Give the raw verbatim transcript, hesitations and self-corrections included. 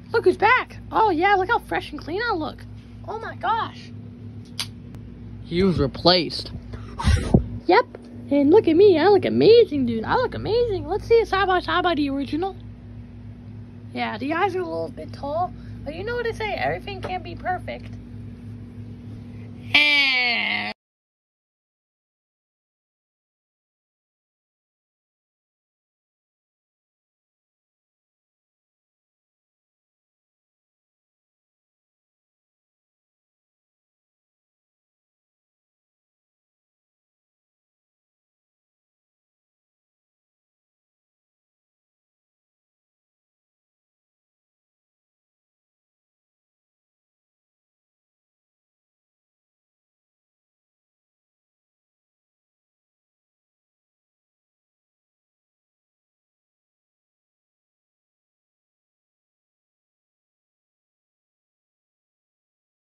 Look who's back. Oh, yeah, look how fresh and clean I look. Oh, my gosh. He was replaced. Yep. And look at me. I look amazing, dude. I look amazing. Let's see it side by side by the original. Yeah, the eyes are a little bit tall. But you know what they say. Everything can't be perfect. Eh.